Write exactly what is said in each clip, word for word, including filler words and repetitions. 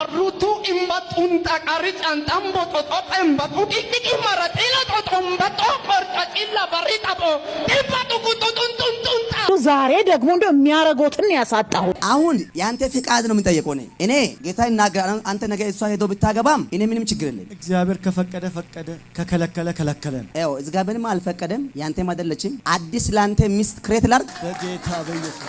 rutu imbat unta karit antam botot embat ukik marat ila totom bato korta illa baritapo imbat kututuntuntunta ዛሬ ደግሞ እንደሚያረጋውትን ያሳጣው አሁን ያንተ ፍቃድ ነው የምንጠይቀው ነኝ እኔ ጌታ ይናገራል አንተ ነገ እሷ ሄዶ ብታገባም እኔ ምንም ችግር የለም እግዚአብሔር ከፈቀደ ፈቀደ ከከለከለ ከለከለን አው እግዚአብሔርም አልፈቀደም ያንተ ማደለችም አዲስ ላንተ ሚስት ክሬት ላርክ በጌታ በኢየሱስ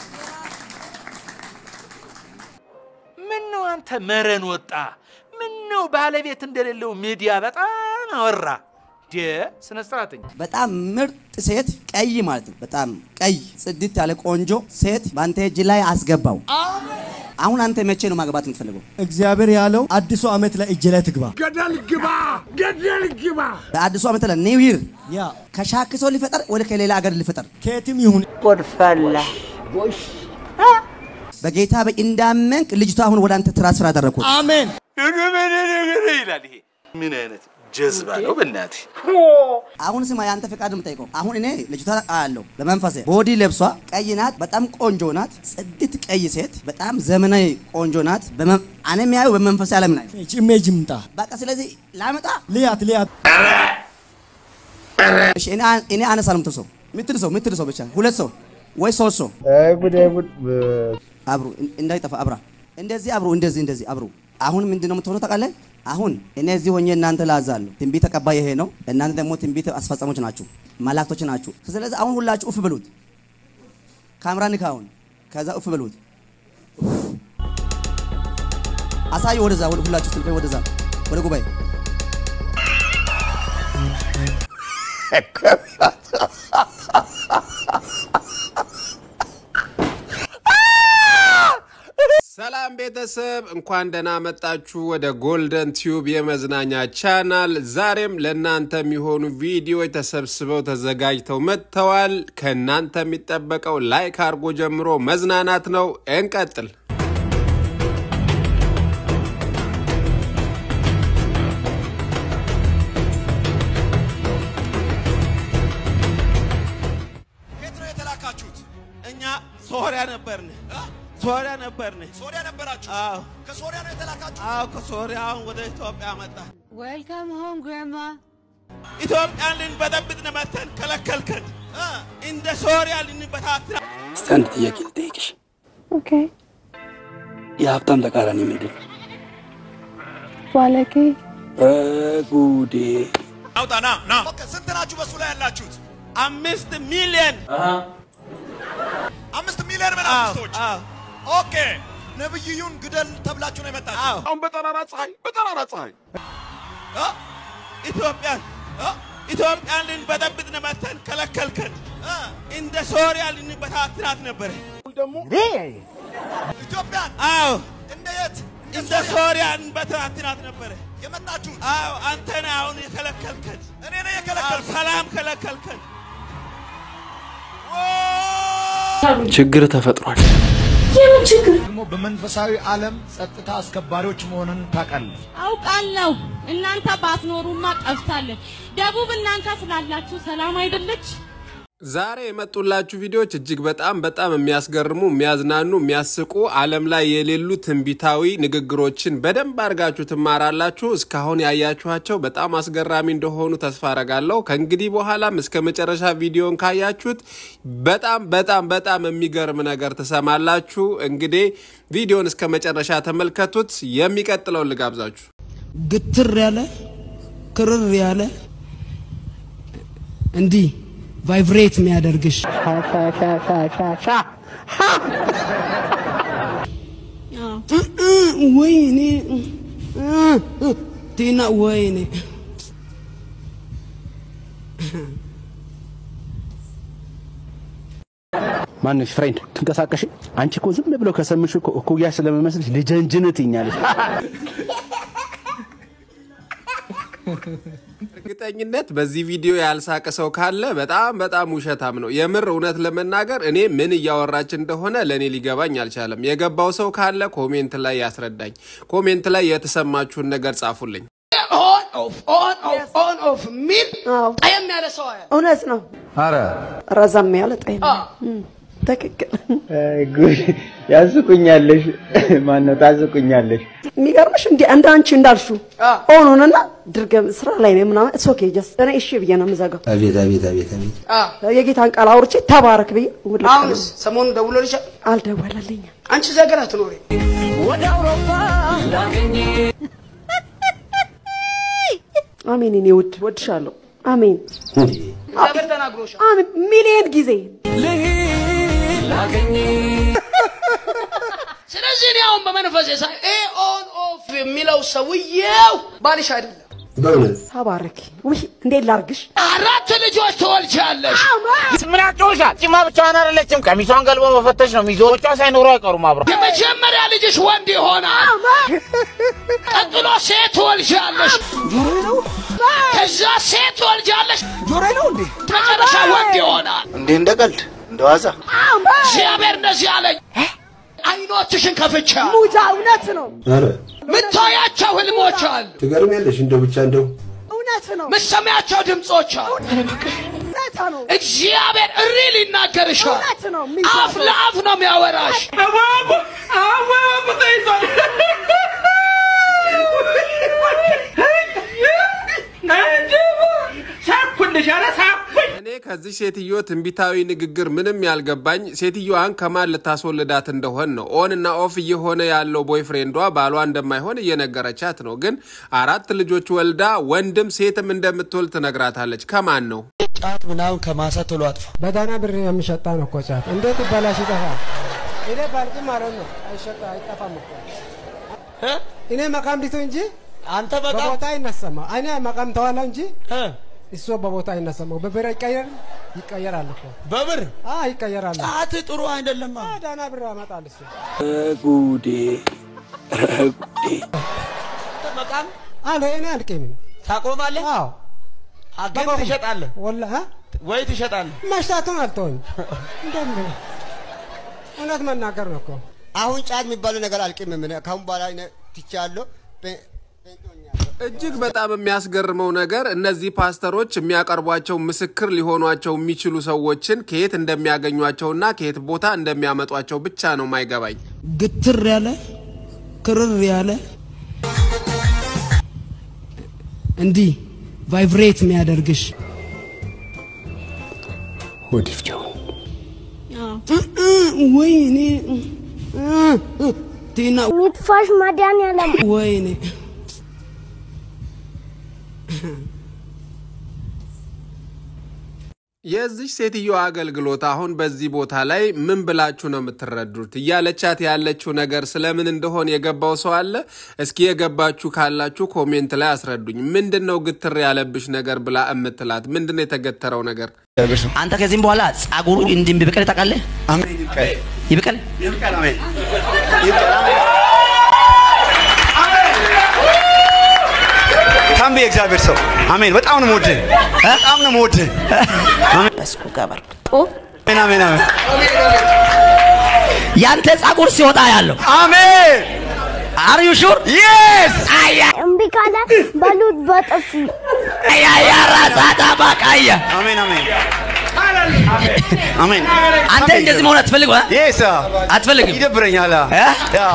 ምን ነው አንተ መረን ወጣ ምን ነው ባለቤት እንደሌለው ሚዲያ በጣም አወራ ደ ስነስራተኝ በጣም ምርጥ ሴት ቀይ ማለት ነው በጣም ቀይ ጽድት ያለ ቆንጆ ሴት ባንተ እጅ ላይ አስገባው አሜን አሁን አንተ መቼ ነው ማግባት የምትፈልገው እግዚአብሔር ያለው አዲሱ አመት ላይ እጅ ላይ ትግባ ገደል ግባ ገደል ግባ በአዲሱ አመት ላይ ኒው ይር ያ ከሻክሶ ሊፈጠር ወደ ከሌላ ሀገር ሊፈጠር ከየትም ይሁን ወድፈላ ጎሽ በጌታ በእንዳመንክ ልጅቷ አሁን ወደ አንተ ትራንስፈር አደረኩ አሜን ይላል ይሄ ምን አይነት ጀዝባ ነው በእናትህ አሁን ስማ ያንተ ፍቃድ ነው የምጠይቀው አሁን እኔ ልጅቷ አለው በመንፈሴ ቦዲ ለብሷ ቀይ ናት በጣም ቆንጆ ናት ጽድት ቀይ ሴት በጣም ዘመናዊ ቆንጆ ናት እኔ የሚያዩ በመንፈሴ ዓለም ላይ ኢሜጅ ምጣ በቃ ስለዚህ ላመጣ ሊያት ሊያት እሺ እኔ እኔ አነሳለሁ ምትሰው ምትልሰው ምትልሰው ብቻ ሁለት ሰው ወይ ሶስት ሰው ጉድ ጉድ አብሩ እንዳይጠፋ አብራ እንደዚህ አብሩ እንደዚህ እንደዚህ አብሩ አሁን ምንድነው የምትሆነው ታውቃለህ አሁን እኔ እዚህ ሆኜ እናንተ ላዛለሁ ትንቢት ተቀባይ ይሄ ነው እናንተ ደግሞ ትንቢት አስፈጻሞች ናችሁ መላእክቶች ናችሁ ስለዚህ አሁን ሁላችሁ ኡፍ ብሉት ካሜራን ካውን ከዛ ኡፍ ብሉት አሳዩ ወደዛ ሁላችሁ ትልቀ ወደዛ ወደ ጉባኤ ሰላም ቤተሰብ እንኳን ደህና መጣችሁ ወደ ጎልደን ቲዩብ የመዝናኛ ቻናል ዛሬም ለእናንተ የሚሆኑ ቪዲዮዎች ተሰብስበው ተዘጋጅተው መጥተዋል ከእናንተ የሚጠበቀው ላይክ አድርጎ ጀምሮ መዝናናት ነው እንቀጥል ፔትሮ የተላካችሁት እኛ ሶሪያ ነበርን ሶሪያ ነበርን ሶሪያ ነበራችሁ አዎ ከሶሪያ ነው የተላካችሁ አዎ ከሶሪያ ወደ ኢትዮጵያ መጣ ዌልካም ሆም ግራንማ ኢትዮጵያን ልንበጠብጥ ነመተን ከለከልከን እንደ ሶሪያ ልንበታትና ስታንድ ጥያቄ ልጠይቅሽ ኦኬ የሀብታም ተቃራኒ ምንድን ዋለቂ ጉዴ አውጣ ና ና ኦኬ ስንት ናችሁ በሱ ላይ ያላችሁት አምስት ሚሊዮን አሃ አምስት ሚሊዮን መናፍስቶች አዎ ኦኬ ነብዩን ግደል ተብላችሁ ነው የመጣችሁ አሁን በጠራራ ፀሐይ በጠራራ ፀሐይ አ ኢትዮጵያን አ ኢትዮጵያን ልንበጠብጥ ነመተን ከለከልከን እንደ ሶሪያ ልንበታትናት ነበር ደግሞ ኢትዮጵያን አዎ እንደ የት እንደ ሶሪያ ልንበታትናት ነበር የመጣችሁ አዎ አንተ ነህ አሁን የከለከልከን እኔ ነኝ የከለከልከን ሰላም ከለከልከን ችግር ተፈጥሯል የምን ችግር ደግሞ በመንፈሳዊ ዓለም ጸጥታ አስከባሪዎች መሆኑን ታውቃለህ አውቃለሁ እናንተ ባትኖሩማ ጠፍታለን ደቡብ እናንተ ስላላችሁ ሰላም አይደለች ዛሬ የመጡላችሁ ቪዲዮዎች እጅግ በጣም በጣም የሚያስገርሙ የሚያዝናኑ የሚያስቁ ዓለም ላይ የሌሉ ትንቢታዊ ንግግሮችን በደንብ አርጋችሁ ትማራላችሁ እስካሁን ያያችኋቸው በጣም አስገራሚ እንደሆኑ ተስፋ አረጋለሁ ከእንግዲህ በኋላም እስከ መጨረሻ ቪዲዮን ካያችሁት በጣም በጣም በጣም የሚገርም ነገር ተሰማላችሁ እንግዲህ ቪዲዮን እስከ መጨረሻ ተመልከቱት የሚቀጥለው ልጋብዛችሁ ግትር ያለ ክርር ያለ እንዲ ቫይብሬት የሚያደርግሽ ወይኔ ቲና ወይኔ ማንሽ ፍሬንድ ትንቀሳቀሽ አንቺ እኮ ዝም ብሎ ከሰምሽ እኮ እኩያ ስለመመስልሽ ልጀንጅነት ይኛለሽ እርግጠኝነት በዚህ ቪዲዮ ያልሳቀ ሰው ካለ በጣም በጣም ውሸታም ነው የምር እውነት ለመናገር እኔ ምን ያወራች እንደሆነ ለኔ ሊገባኝ አልቻለም የገባው ሰው ካለ ኮሜንት ላይ ያስረዳኝ ኮሜንት ላይ የተሰማችሁን ነገር ጻፉልኝ ኦን ኦፍ ኦን ኦፍ ኦን ኦፍ ሚል ጠየም ያለ ሰው አያ እውነት ነው አረ ረዘም ያለ ጠየም ትክክል ጉድ ያስቁኛለሽ ማን ነው ታስቁኛለሽ የሚገርምሽ እንዴ አንድ አንቺ እንዳልሹ ኦኖና ድርገም ስራ ላይ ነው ምናምን እስ ኦኬ ጀስት እኔ እሺ ብዬ ነው የምዘጋው አቤት አቤት አቤት አቤት አ የጌታን ቃል አውርቼ ተባረክ ብዬ አሁንስ ሰሞኑን ደውሎልሽ አልደወለልኝ አንቺ ዘገራ ትኖሪ ወደ አውሮፓ ላገኝ አሜን እኔ ውድ ወድሻለሁ አሜን እግዚአብሔር ተናግሮሻል አሜን ሚሊየን ጊዜ ላገኝ ስለዚህ ነው አሁን በመንፈስ ሳይ ኤ ኦን ኦፍ የሚለው ሰውዬው ባልሽ አይደለም በእውነት ተባረክ ወይ እንዴ ላርግሽ አራት ልጆች ተወልቻለሽ ምን አትወሻል ጭማ ብቻዋን አይደለችም ቀሚሷን ገልቦ መፈተሽ ነው ሚዞቿ ሳይኖሩ አይቀሩም አብረው የመጀመሪያ ልጅሽ ወንድ ይሆናል ቀጥሎ ሴት ትወልጃለሽ ጆሮዬ ነው ከዛ ሴት ትወልጃለሽ ጆሮዬ ነው እንዴ መጨረሻ ወንድ ይሆናል እንዴ እንደቀልድ እንደዋዛ እግዚአብሔር እንደዚህ አለኝ አይኖችሽን ከፍቻ ሙጃ እውነት ነው አረ ምታያቸው ህልሞች አሉ ትገርሚያለሽ እንደው ብቻ እንደው እውነት ነው ምሰማያቸው ድምጾች አሉ እግዚአብሔር ሪል ይናገርሻል እውነት ነው አፍ ለአፍ ነው የሚያወራሽ አባቡ አባቡ ተይዟል እኔ ከዚህ ሴትዮ ትንቢታዊ ንግግር ምንም ያልገባኝ ሴትዮዋን ከማን ልታስወልዳት እንደሆነ ነው ኦንና ኦፍ እየሆነ ያለው ቦይፍሬንዷ ባሏ እንደማይሆን እየነገረቻት ነው ግን አራት ልጆች ወልዳ ወንድም ሴትም እንደምትወልድ ትነግራታለች ከማን ነው ጫት ምናምን ከማሳ ቶሎ አጥፋ በዳና ብር የሚሸጣ ነው እኮ ጫት እንዴት ይባላሽ ይጠፋል እኔ ባልቂ ማለት ነው አይሸጣ አይጠፋም እኮ እ እኔ መቃም ዲቶ እንጂ አንተ በቃ በቦታ ይነሰማ እኔ መቃም ተዋላ እንጂ እ እሱ በቦታ ይነሰማው በብር ይቀየር ይቀየራል እኮ በብር አ ይቀየራል ጫት ጥሩ አይደለም ዳና ብር ያመጣል እሱ ጉዴ ጉዴ መቃም አለ እኔ አልቀም ታቆማለህ አዎ አገን ትሸጣለህ ወላሂ ወይ ትሸጣለህ ማሽታቱን አልተወኝ እንደምን እውነት መናገር ነው እኮ አሁን ጫት የሚባለው ነገር አልቀም ምን ካሁን በኋላ እኔ ትቻለሁ እጅግ በጣም የሚያስገርመው ነገር እነዚህ ፓስተሮች የሚያቀርቧቸው ምስክር ሊሆኗቸው የሚችሉ ሰዎችን ከየት እንደሚያገኟቸውና ከየት ቦታ እንደሚያመጧቸው ብቻ ነው ማይገባኝ ግትር ያለ ክርር ያለ እንዲ ቫይብሬት የሚያደርግሽ ወዲፍጆ ወይኔ ቲና ሚትፋሽ ማዳን ያለም ወይኔ የዚህ ሴትዮ አገልግሎት አሁን በዚህ ቦታ ላይ ምን ብላችሁ ነው የምትረዱት እያለቻት ያለችው ነገር ስለምን እንደሆነ የገባው ሰው አለ እስኪ የገባችሁ ካላችሁ ኮሜንት ላይ አስረዱኝ ምንድነው ግትር ያለብሽ ነገር ብላ እምትላት ምንድነው የተገተረው ነገር አንተ ከዚህም በኋላ ጻጉሩ እንዲም ቢበቀል ታቃለ አሜን ይበቀል ይበቀል ይበቀል አሜን ታምቢ እግዚአብሔር ሰው አሜን በጣም ነው ሞድ በጣም ነው ሞድ አሜን በስኩ ጋበር አሜን አሜን አሜን ያንተ ጻጉር ሲወጣ ያለው አሜን Are you sure? Yes! Aya. እምቢካለ በሉት በጥፊ aya ya ራሳታ ባቃያ አሜን አሜን አሜን አንተ እንደዚህ መሆን አትፈልግም አ Yes አትፈልግም ይደብረኛል ያ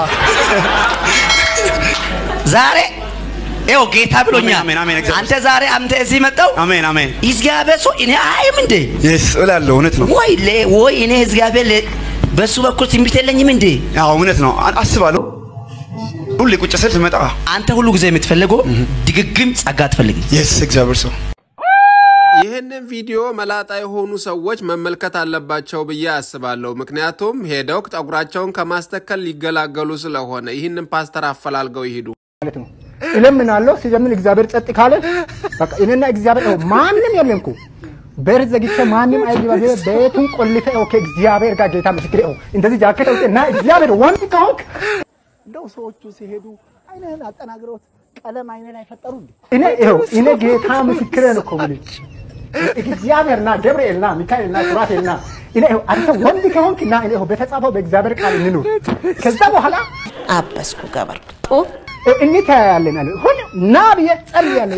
ዛሬ ኤው ጌታ ብሎኛል አንተ ዛሬ አንተ እዚህ መጣው አሜን አሜን እግዚአብሔር ሰው እኔ አይም እንዴ Yes እላለሁ እውነት ነው ወይ ለ ወይ እኔ እግዚአብሔር በሱ በኩል ትንቢት የለኝም እንዴ አዎ እውነት ነው አስባለሁ ሁሉ ቁጭ ስል ትመጣ አንተ ሁሉ ጊዜ የምትፈልገው ድግግም ጸጋ ትፈልግ Yes እግዚአብሔር ሰው ይሄንን ቪዲዮ መላጣ የሆኑ ሰዎች መመልከት አለባቸው ብዬ አስባለሁ ምክንያቱም ሄደው ጠጉራቸውን ከማስተከል ሊገላገሉ ስለሆነ ይሄንን ፓስተር አፈላልገው ይሄዱ ማለት ነው እለምናለሁ ሲጀምር እግዚአብሔር ጸጥ ካለ በቃ እኔና እግዚአብሔር ማንንም የለምኩ በርዘግቼ ማንንም አይገባ ቤቱን ቆልፈ ኦኬ እግዚአብሔር ጋር ጌታ ምስክሬ ነው እንደዚህ ጃኬት አውጥና እግዚአብሔር ወንድ ካውክ እንደው ሰዎቹ ሲሄዱ አይነን አጠናግረውት ቀለም አይነ ላይ ፈጠሩ እንዴ እኔ ይሄው እኔ ጌታ ምስክሬ ነው እኮ ማለት እግዚአብሔርና ገብርኤልና ሚካኤልና ሱራፌልና እኔ አንተ ወንድ ካውክና እኔ በተጻፈው በእግዚአብሔር ቃል እንኑር ከዛ በኋላ አበስኩ ጋበር እኔ ታያለና ሁሉ ናብየ ጸልያለ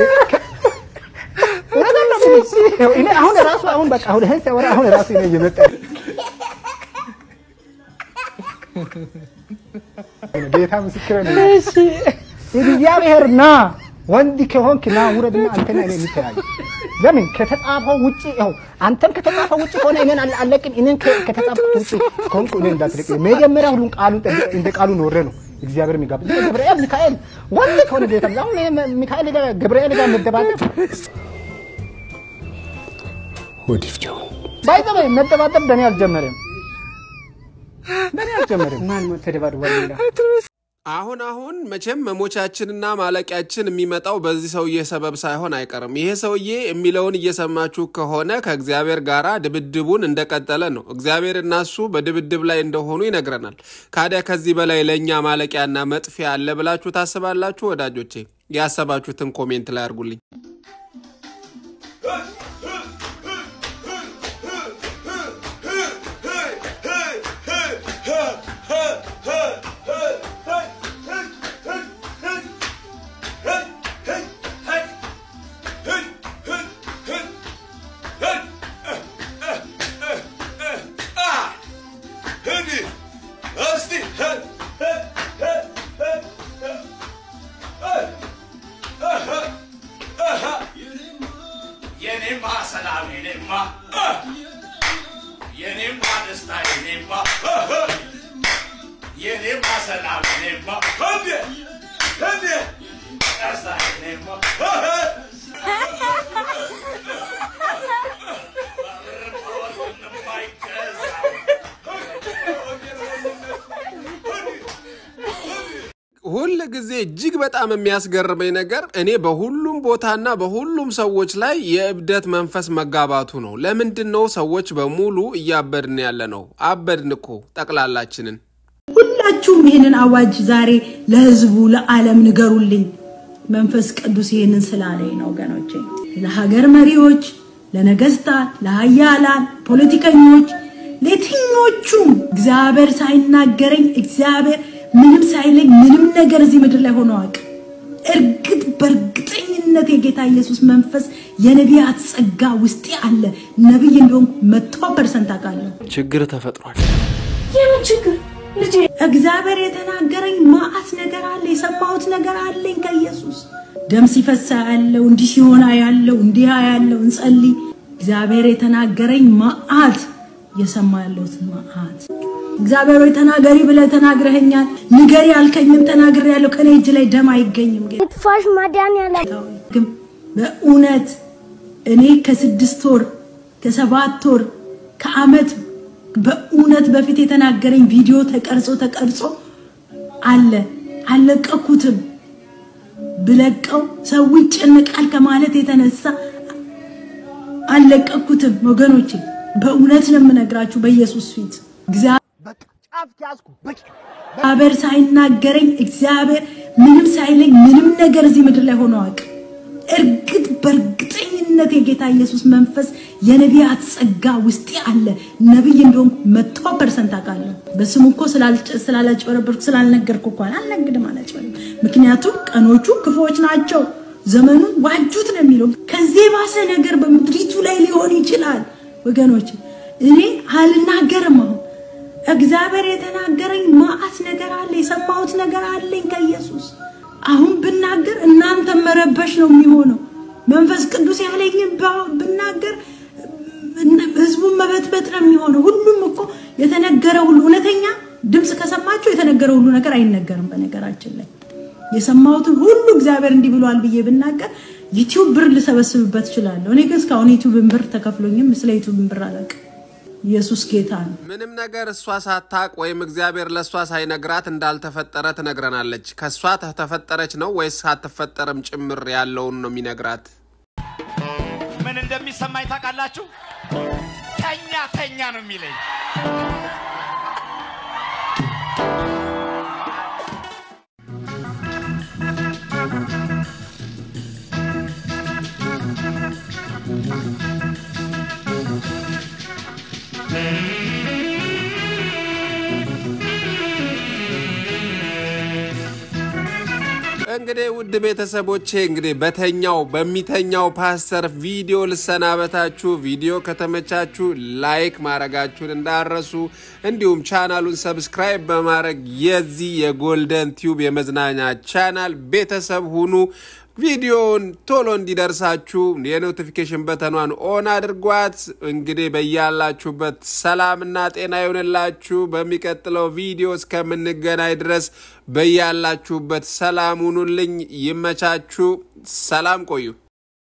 ወደለም እኔ አሁን ራሱ አሁን በቃ አሁን ህንሰ ወራ አሁን ራሱ ነው የመጣ ጌታ ምስክር ነው እሺ እግዚአብሔር ና ወንድ ከሆንክ ና ውረድና አንተና እኔ እንተያይ ለምን ከተጻፈው ውጪ ነው አንተም ከተጻፈው ውጪ ሆነ እኔን አለቅም እኔን ከተጻፈው ውጪ ኮንኩ እኔ እንዳትልቅ መጀመሪያ ሁሉን ቃሉን እንደ ቃሉ ኖረ ነው እግዚአብሔር የሚጋብ ገብርኤል ሚካኤል ወንድ ከሆነ ጌታ አሁን ሚካኤል ጋር ገብርኤል ጋር መደባደብ ወዲፍጆ ባይዘበ መደባደብ በእኔ አልጀመረም በእኔ አልጀመረም ማን ተደባደባል አሁን አሁን መቼም መሞቻችንና ማለቂያችን የሚመጣው በዚህ ሰውዬ ሰበብ ሳይሆን አይቀርም ይሄ ሰውዬ የሚለውን እየሰማችሁ ከሆነ ከእግዚአብሔር ጋራ ድብድቡን እንደቀጠለ ነው እግዚአብሔርና እሱ በድብድብ ላይ እንደሆኑ ይነግረናል ካዲያ ከዚህ በላይ ለኛ ማለቂያና መጥፊያ አለ ብላችሁ ታስባላችሁ ወዳጆቼ ያሰባችሁትን ኮሜንት ላይ አርጉልኝ ሁሉ ጊዜ እጅግ በጣም የሚያስገርመኝ ነገር እኔ በሁሉም ቦታና በሁሉም ሰዎች ላይ የእብደት መንፈስ መጋባቱ ነው ለምንድነው ሰዎች በሙሉ እያበድን ያለ ነው አበድንኮ ጠቅላላችንን ሁላችሁም ይሄንን አዋጅ ዛሬ ለህዝቡ ለዓለም ንገሩልኝ መንፈስ ቅዱስ ይሄንን ስላለኝ ነው ወገኖቼ ለሀገር መሪዎች ለነገስታት ለሃያላን ፖለቲከኞች ለትኞቹም እግዚአብሔር ሳይናገረኝ እግዚአብሔር ምንም ሳይለኝ ምንም ነገር እዚህ ምድር ላይ ሆኖ አቅ እርግጥ በርግጠኝነት የጌታ ኢየሱስ መንፈስ የነቢያት ጸጋ ውስጥ አለ ነብይ እንደሆን መቶ ፐርሰንት አቃለሁ ችግር ተፈጥሯል የምን ችግር ልጄ እግዚአብሔር የተናገረኝ ማአት ነገር አለ የሰማሁት ነገር አለኝ ከኢየሱስ ደም ሲፈሳ ያለው እንዲ ሲሆን ያለው እንዲ ያለው እንጸልይ እግዚአብሔር የተናገረኝ ማአት የሰማያለሁት ማአት እግዚአብሔር ወይ ተናገሪ ብለ ተናግረኸኛል ንገሪ አልከኝም ተናግሬ ያለው ከኔ እጅ ላይ ደም አይገኝም ፋሽ ማዳን ያለ ግን በእውነት እኔ ከስድስት ወር ከሰባት ወር ከአመት በእውነት በፊት የተናገረኝ ቪዲዮ ተቀርጾ ተቀርጾ አለ አለቀኩትም ብለቀው ሰው ይጨነቃል ከማለት የተነሳ አለቀኩትም ወገኖቼ በእውነት ነው የምነግራችሁ በኢየሱስ ፊት እግዚአብሔር እግዚአብሔር ሳይናገረኝ እግዚአብሔር ምንም ሳይለኝ ምንም ነገር እዚህ ምድር ላይ ሆኖ አቅ እርግጥ በርግጠኝነት የጌታ ኢየሱስ መንፈስ የነቢያት ጸጋ ውስጥ አለ ነብይ እንደሆን መቶ ፐርሰንት አቃለሁ በስሙ እኮ ስላልጨ ስላላጭበረበርኩ ስላልነገርኩ እንኳን አልነግድም አላጭበረም ምክንያቱም ቀኖቹ ክፉዎች ናቸው ዘመኑን ዋጁት ነው የሚለው ከዚህ ባሰ ነገር በምድሪቱ ላይ ሊሆን ይችላል ወገኖች እኔ አልናገርም እግዚአብሔር የተናገረኝ ማአት ነገር አለ የሰማሁት ነገር አለኝ ከኢየሱስ አሁን ብናገር እናንተ መረበሽ ነው የሚሆነው መንፈስ ቅዱስ ያለኝን ብናገር ህዝቡን መበጥበጥ ነው የሚሆነው ሁሉም እኮ የተነገረው ሁሉ እውነተኛ ድምጽ ከሰማችሁ የተነገረው ሁሉ ነገር አይነገርም በነገራችን ላይ የሰማሁት ሁሉ እግዚአብሔር እንዲህ ብሏል ብዬ ብናገር ዩቲዩብ ብር ልሰበስብበት ይችላል እኔ ግን እስካሁን ዩቲዩብ ብር ተከፍሎኝም ስለ ዩቲዩብ ብር አላቅ ኢየሱስ ጌታ ነው ምንም ነገር እሷ ሳታቅ ወይም እግዚአብሔር ለሷ ሳይነግራት እንዳልተፈጠረ ትነግረናለች ከሷ ተፈጠረች ነው ወይስ ሳትፈጠርም ጭምር ያለውን ነው የሚነግራት ምን እንደሚሰማኝ ታውቃላችሁ ተኛ ተኛ ነው የሚለኝ እንግዲህ ውድ ቤተሰቦቼ እንግዲህ በተኛው በሚተኛው ፓስተር ቪዲዮ ልሰናበታችሁ ቪዲዮ ከተመቻችሁ ላይክ ማድረጋችሁን እንዳረሱ እንዲሁም ቻናሉን ሰብስክራይብ በማድረግ የዚህ የጎልደን ቲዩብ የመዝናኛ ቻናል ቤተሰብ ሁኑ ቪዲዮን ቶሎ እንዲደርሳችሁ የኖቲፊኬሽን በተኗን ኦን አድርጓት እንግዲህ በያላችሁበት ሰላምና ጤና ይሁንላችሁ በሚቀጥለው ቪዲዮ እስከምንገናኝ ድረስ በያላችሁበት ሰላም ሁኑልኝ ይመቻችሁ ሰላም ቆዩ